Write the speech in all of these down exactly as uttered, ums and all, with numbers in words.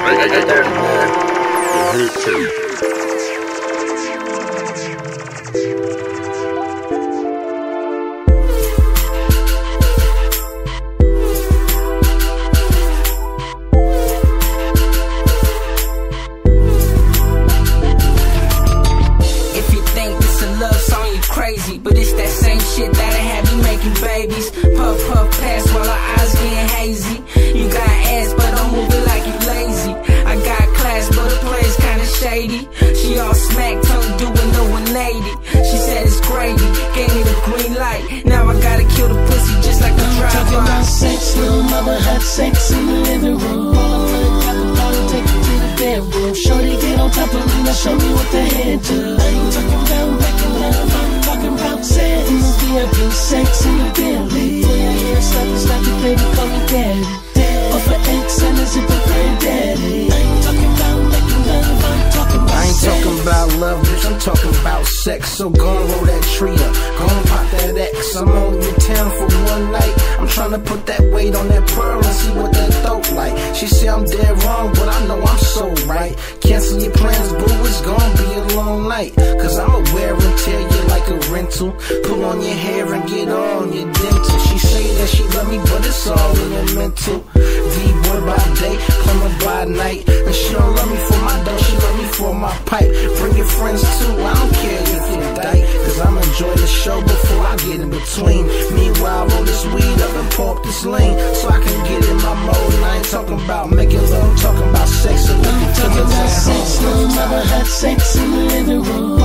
Hey, hey, Dirty Man, the hit tape. Crazy, but it's that same shit that'll have you making babies. Puff, puff, pass while our eyes getting hazy. You got ass, but I'm moving like you lazy. I got class, but the play's kinda shady. She all smack tongue doing the one eighty. She said it's gravy, gave me the green light. Now I gotta kill the pussy just like a drive-by. Talking about sex, little mama had sex in the living room. Take it to the bedroom. Shorty get on top of me, now show me what the head do. I ain't talking about making love, I'm talking about sex. In the V I P, sex in the Bentley. Boy, I hear slappy, slappy, baby, call me daddy. Off for X and a zipper granddaddy. I ain't talking about making love, I'm talking about I ain't sex. talking about love, bitch, I'm talking about sex. So go and roll that tree up, go and pop that X. I'm only in town for one night. I'm trying to put that weight on that pearl and see what that throat like. She say I'm dead wrong, but I know I'm so right. Cancel your plans, boo, it's gonna be a long night. Cause I'ma wear and tear you like a rental. Pull on your hair and get on your dental. She say that she love me, but it's all in her mental. D-boy by day, plumber by night. And she don't love me for my dough, she love me for my pipe. Bring your friends too, I don't care if you die. Cause I'ma enjoy the show before I get in between. Meanwhile, roll this weed up and pour up this lean, so I can get in my mode. And I ain't talking about making love, I'm talking about sex. So let me tell you that sex, little mama had sex in the living room.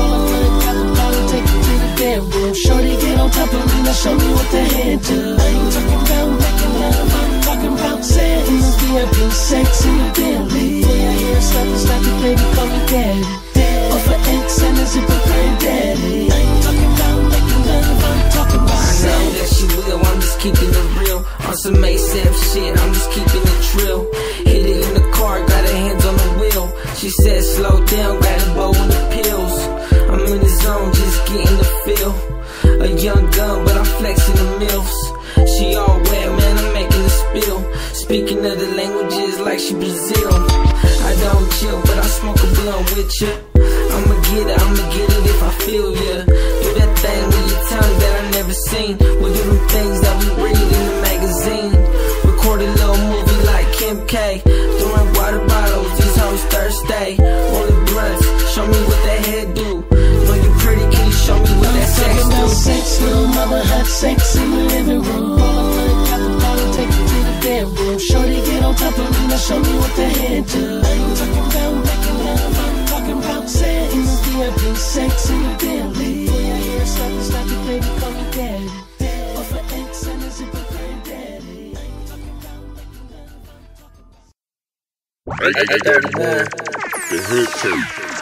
Take it to the bedroom. Shorty get on top of me, now show me what the head do. I ain't talking about making love, I'm talking about sex. In the V I P, sex in the Bentley. Boy, I hear slappy, slappy, baby, call me daddy. Off for X and a zipper granddaddy. I ain't talking about making love, I'm talking about sex. I know that she will, I'm just keeping it real. On some A$AP shit, I'm just keeping it trill. Hit it in the car, got her hands on the wheel. She said slow down, got a bow on the pills. I'm in the zone, just getting the feel. A young gun, but I'm flexing the milfs. She all wet, man, I'm making a spill. Speaking other languages like she Brazil. I don't chill, but I smoke a blunt with ya. I'ma get it, I'ma get it if I feel ya. Do that thing with your tongue that I never seen. We'll do them things that we read in the magazine. Record a little movie like Kim K. Throwing water bottles, these hoes thirsty. Rolling blunts, show me what that head do. Know you pretty, can you show me what that sex do? About sex, little mama had sex in the living room. Take it to the bedroom. Shorty get on top of me, now show me what the head do. I ain't talking about making love, I'm talking about sex. In the V I P, sex in the Bentley. Boy, I hear slappy, slappy, baby, call me daddy. Off for X and a zipper granddaddy. I ain't talking about making love, I'm talking about Hey, hey, Dirty Man, the hit tape.